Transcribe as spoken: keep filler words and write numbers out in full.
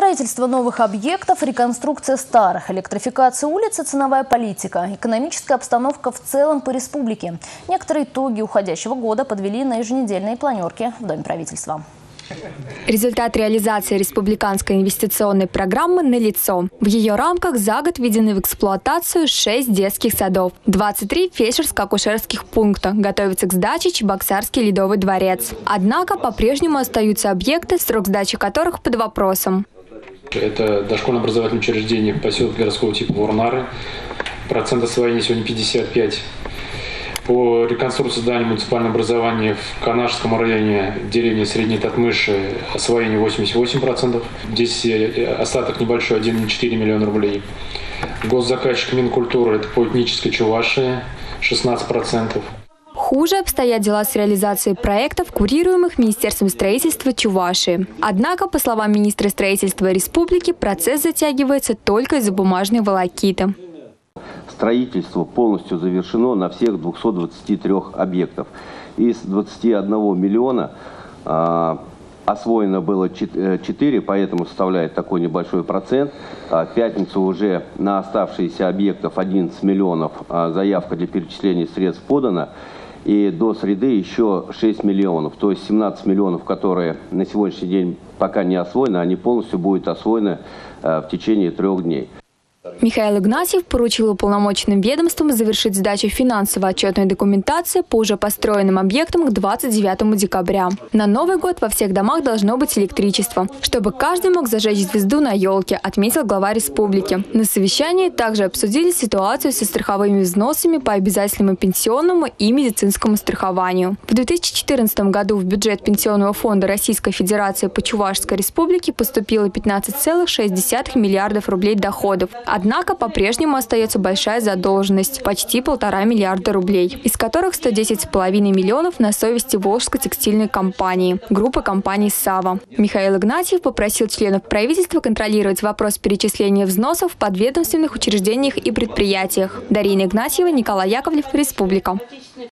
Строительство новых объектов, реконструкция старых, электрификация улиц и ценовая политика, экономическая обстановка в целом по республике. Некоторые итоги уходящего года подвели на еженедельные планерки в Доме правительства. Результат реализации республиканской инвестиционной программы налицо. В ее рамках за год введены в эксплуатацию шесть детских садов, двадцать три фельдшерско-акушерских пункта, готовится к сдаче Чебоксарский Ледовый дворец. Однако по-прежнему остаются объекты, срок сдачи которых под вопросом. Это дошкольное образовательное учреждение в поселке городского типа Вурнары. Процент освоения сегодня пятьдесят пять. По реконструкции здания муниципального образования в Канашском районе деревни Средней Татмыши освоение восемьдесят восемь процентов. Здесь остаток небольшой, один целых четыре миллиона рублей. Госзаказчик Минкультуры – это по этнической Чувашии, шестнадцать процентов. Хуже обстоят дела с реализацией проектов, курируемых Министерством строительства Чувашии. Однако, по словам министра строительства республики, процесс затягивается только из-за бумажной волокиты. Строительство полностью завершено на всех двухстах двадцати трёх объектов. Из двадцати одного миллиона э, освоено было четыре, поэтому составляет такой небольшой процент. В пятницу уже на оставшиеся объектов одиннадцать миллионов э, заявка для перечисления средств подана. И до среды еще шесть миллионов. То есть семнадцать миллионов, которые на сегодняшний день пока не освоены, они полностью будут освоены э, в течение трех дней. Михаил Игнатьев поручил уполномоченным ведомствам завершить сдачу финансово-отчетной документации по уже построенным объектам к двадцать девятому декабря. На Новый год во всех домах должно быть электричество, чтобы каждый мог зажечь звезду на елке, отметил глава республики. На совещании также обсудили ситуацию со страховыми взносами по обязательному пенсионному и медицинскому страхованию. В две тысячи четырнадцатом году в бюджет Пенсионного фонда Российской Федерации по Чувашской республике поступило пятнадцать целых шесть десятых миллиардов рублей доходов. Однако по-прежнему остается большая задолженность – почти полтора миллиарда рублей, из которых сто десять с половиной миллионов на совести Волжской текстильной компании, группы компаний «Сава». Михаил Игнатьев попросил членов правительства контролировать вопрос перечисления взносов в подведомственных учреждениях и предприятиях. Дарина Игнатьева, Николай Яковлев, Республика.